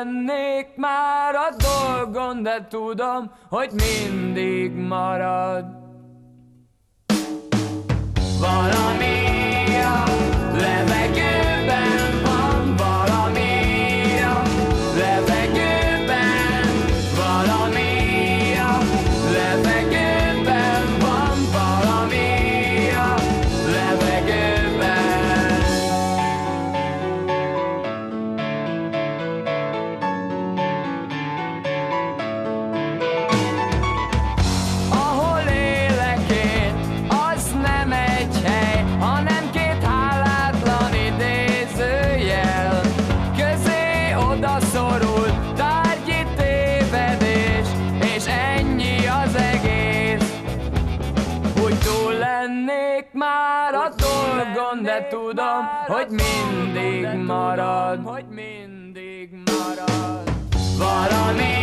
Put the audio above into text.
lennék már a dolgon, de tudom, hogy mindig marad valami a levegőben van, valami a levegőben, valami a levegőben van, valami a levegőben. Ahol élek én, az nem egy hely, hanem két hálátlan idézőjel. Közé odaszorul tárgyi tévedés, és ennyi az egész. Úgy túl lennék már a dolgon, de tudom, hogy mindig marad valami